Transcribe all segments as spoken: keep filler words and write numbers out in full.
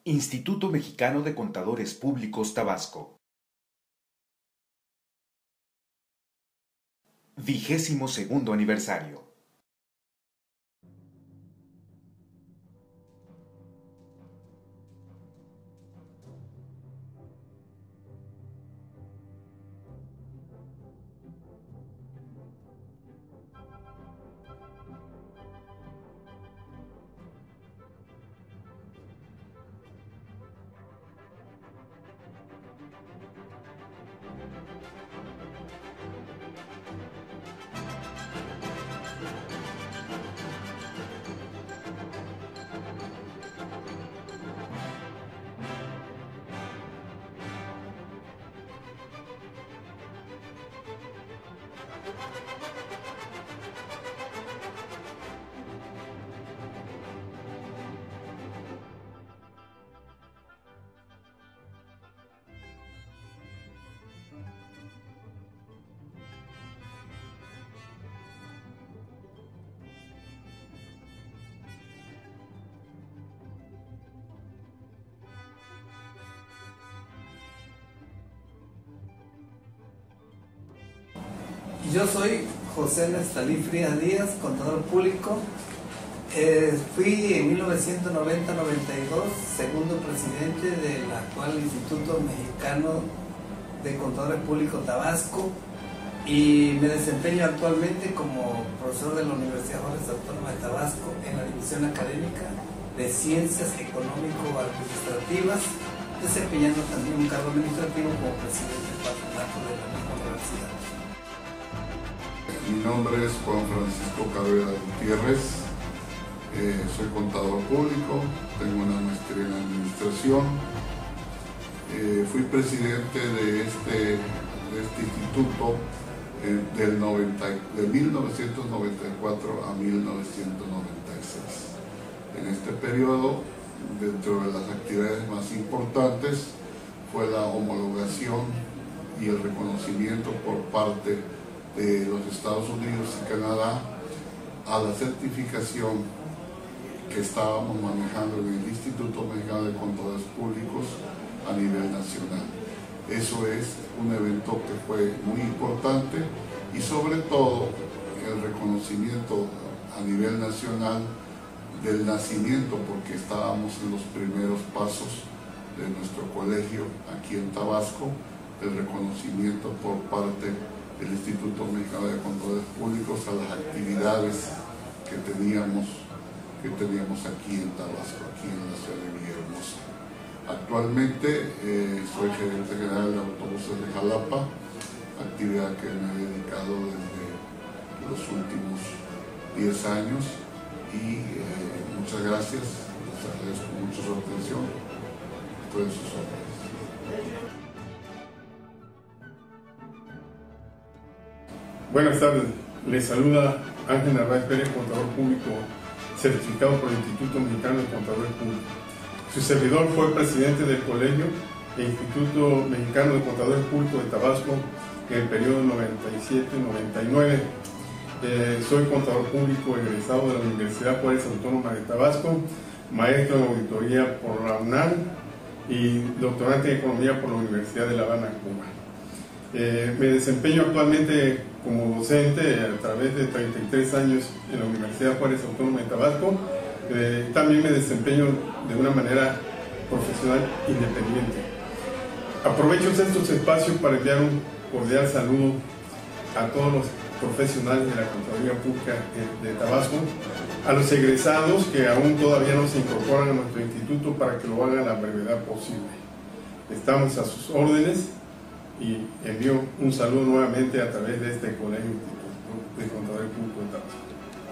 Instituto Mexicano de Contadores Públicos Tabasco. Vigésimo segundo aniversario. Yo soy José Nestalí Frías Díaz, contador público. Eh, fui en mil novecientos noventa noventa y dos segundo presidente del actual Instituto Mexicano de Contadores Públicos Tabasco y me desempeño actualmente como profesor de la Universidad Juárez Autónoma de Tabasco en la División Académica de Ciencias Económico-Administrativas, desempeñando también un cargo administrativo como presidente del patronato de la misma universidad. Mi nombre es Juan Francisco Cabrera Gutiérrez, eh, soy contador público, tengo una maestría en administración, eh, fui presidente de este, de este instituto eh, del noventa, de mil novecientos noventa y cuatro a mil novecientos noventa y seis. En este periodo, dentro de las actividades más importantes, fue la homologación y el reconocimiento por parte de los Estados Unidos y Canadá a la certificación que estábamos manejando en el Instituto Mexicano de Contadores Públicos a nivel nacional. Eso es un evento que fue muy importante y sobre todo el reconocimiento a nivel nacional del nacimiento, porque estábamos en los primeros pasos de nuestro colegio aquí en Tabasco, el reconocimiento por parte el Instituto Mexicano de Contadores Públicos a las actividades que teníamos, que teníamos aquí en Tabasco, aquí en la ciudad de Villahermosa. Actualmente eh, soy gerente general de autobuses de Jalapa, actividad que me he dedicado desde los últimos diez años y eh, muchas gracias, les agradezco mucho su atención, estoy en sus órdenes. Buenas tardes, les saluda Ángel Narváez Pérez, contador público certificado por el Instituto Mexicano de Contadores Públicos. Su servidor fue presidente del Colegio e Instituto Mexicano de Contadores Públicos de Tabasco en el periodo noventa y siete noventa y nueve. Eh, soy contador público egresado de la Universidad Juárez Autónoma de Tabasco, maestro en auditoría por la UNAM y doctorante en economía por la Universidad de La Habana, Cuba. Eh, me desempeño actualmente como docente a través de treinta y tres años en la Universidad Juárez Autónoma de Tabasco. Eh, también me desempeño de una manera profesional independiente. Aprovecho estos espacios para enviar un cordial saludo a todos los profesionales de la Contaduría Pública de, de Tabasco, a los egresados que aún todavía no se incorporan a nuestro instituto para que lo hagan a la brevedad posible. Estamos a sus órdenes y envío un saludo nuevamente a través de este Colegio de Contadores Públicos de Tabasco.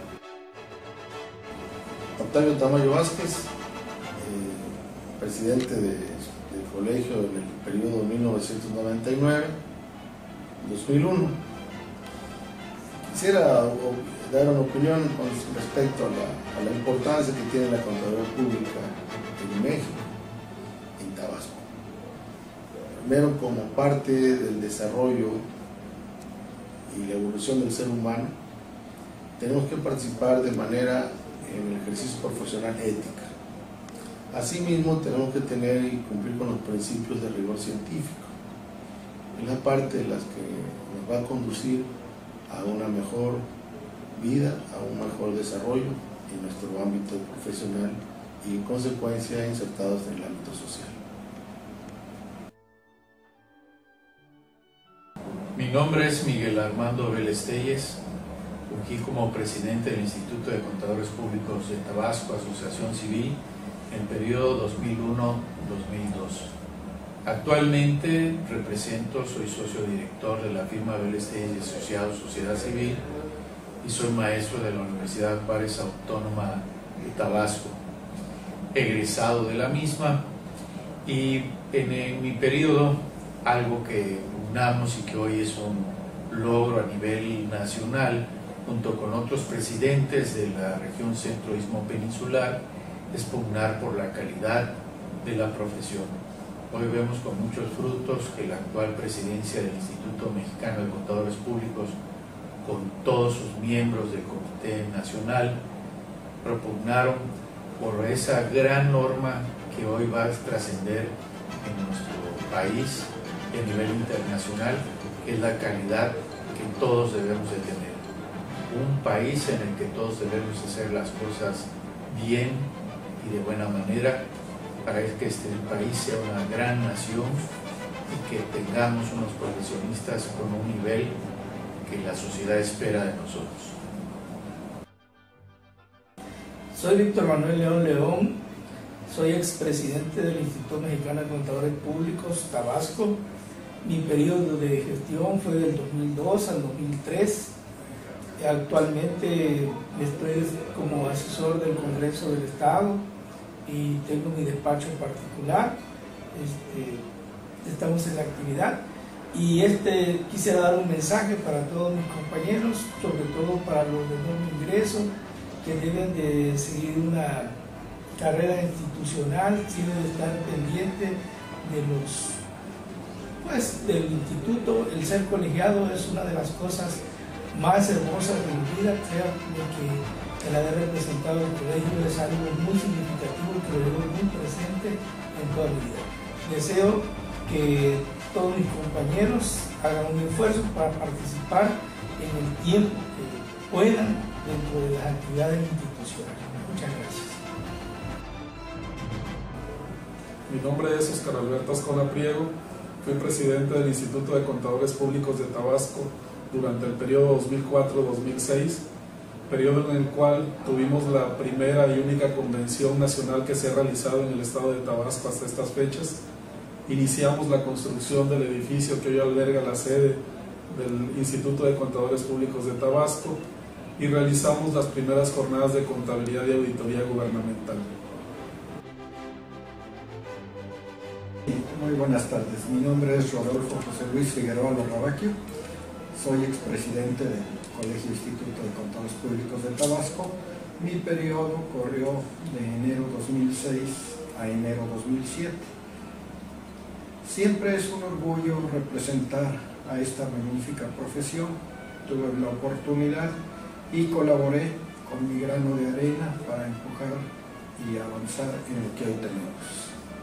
Octavio Tamayo Vázquez, eh, presidente de, del colegio en el periodo mil novecientos noventa y nueve a dos mil uno. Quisiera o, dar una opinión con respecto a la, a la importancia que tiene la Contaduría Pública en México, en Tabasco. Primero, como parte del desarrollo y la evolución del ser humano, tenemos que participar de manera en el ejercicio profesional ética. Asimismo, tenemos que tener y cumplir con los principios de rigor científico. Es la parte de las que nos va a conducir a una mejor vida, a un mejor desarrollo en nuestro ámbito profesional y en consecuencia insertados en el ámbito social. Mi nombre es Miguel Armando Vélez Telles, fungí como presidente del Instituto de Contadores Públicos de Tabasco, Asociación Civil, en el periodo dos mil uno a dos mil dos. Actualmente represento, soy socio director de la firma Vélez Telles y Asociados Sociedad Civil y soy maestro de la Universidad Juárez Autónoma de Tabasco, egresado de la misma, y en, en mi periodo, algo que unamos y que hoy es un logro a nivel nacional, junto con otros presidentes de la región centro-istmo peninsular, es pugnar por la calidad de la profesión. Hoy vemos con muchos frutos que la actual presidencia del Instituto Mexicano de Contadores Públicos, con todos sus miembros del Comité Nacional, propugnaron por esa gran norma que hoy va a trascender en nuestro país y a nivel internacional, que es la calidad que todos debemos de tener. Un país en el que todos debemos hacer las cosas bien y de buena manera para que este país sea una gran nación y que tengamos unos profesionistas con un nivel que la sociedad espera de nosotros. Soy Víctor Manuel León León, soy expresidente del Instituto Mexicano de Contadores Públicos, Tabasco. Mi periodo de gestión fue del dos mil dos al dos mil tres. Actualmente estoy como asesor del Congreso del Estado y tengo mi despacho en particular. Este, estamos en la actividad y este, quisiera dar un mensaje para todos mis compañeros, sobre todo para los de nuevo ingreso, que deben de seguir una carrera institucional, deben de estar pendientes de los, pues, del instituto. El ser colegiado es una de las cosas más hermosas de mi vida. Creo que el haber representado el colegio es algo muy significativo que lo llevo muy presente en toda mi vida. Deseo que todos mis compañeros hagan un esfuerzo para participar en el tiempo que puedan dentro de las actividades institucionales. Muchas gracias. Mi nombre es Oscar Alberto Ascona Priego, fui presidente del Instituto de Contadores Públicos de Tabasco durante el periodo dos mil cuatro a dos mil seis, periodo en el cual tuvimos la primera y única convención nacional que se ha realizado en el estado de Tabasco hasta estas fechas. Iniciamos la construcción del edificio que hoy alberga la sede del Instituto de Contadores Públicos de Tabasco y realizamos las primeras jornadas de contabilidad y auditoría gubernamental. Muy buenas tardes, mi nombre es Rodolfo José Luis Figueroa Lorrabaquio, soy expresidente del Colegio Instituto de Contadores Públicos de Tabasco. Mi periodo corrió de enero dos mil seis a enero dos mil siete. Siempre es un orgullo representar a esta magnífica profesión. Tuve la oportunidad y colaboré con mi grano de arena para empujar y avanzar en lo que hoy tenemos.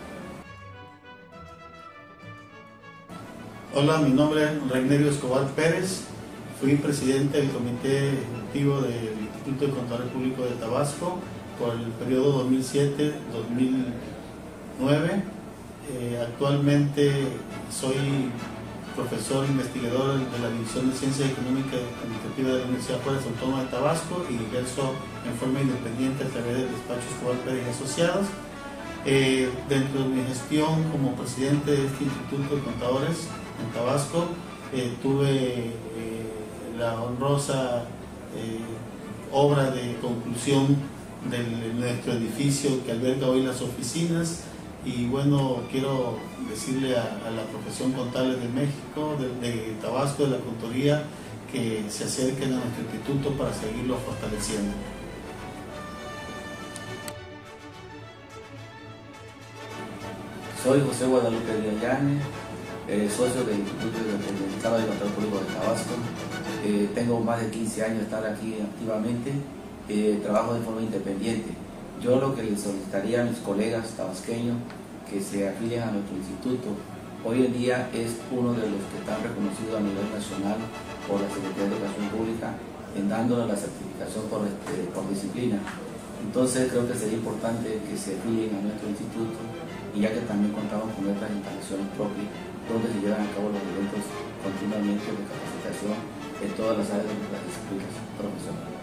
Hola, mi nombre es Reinerio Escobar Pérez, fui presidente del Comité Ejecutivo del Instituto de Contadores Públicos de Tabasco por el periodo dos mil siete a dos mil nueve. Eh, actualmente soy profesor investigador de la División de Ciencias Económicas y Administrativas de la Universidad Juárez Autónoma de Tabasco y ejerzo en forma independiente a través del despacho Escobar Pérez y Asociados. Eh, dentro de mi gestión como presidente de este Instituto de Contadores en Tabasco, eh, tuve eh, la honrosa eh, obra de conclusión de nuestro edificio que alberga hoy las oficinas. Y bueno, quiero decirle a, a la profesión contable de México, de, de Tabasco, de la contaduría, que se acerquen a nuestro instituto para seguirlo fortaleciendo. Soy José Guadalupe Villallanes, eh, socio del Instituto del Estado de Contadores Públicos de Tabasco. Eh, tengo más de quince años de estar aquí activamente, eh, trabajo de forma independiente. Yo lo que les solicitaría a mis colegas tabasqueños que se afilien a nuestro instituto, hoy en día es uno de los que están reconocidos a nivel nacional por la Secretaría de Educación Pública en dándole la certificación por, este, por disciplina. Entonces creo que sería importante que se afilien a nuestro instituto, y ya que también contamos con nuestras instalaciones propias donde se llevan a cabo los eventos continuamente de capacitación en todas las áreas de las disciplinas profesionales.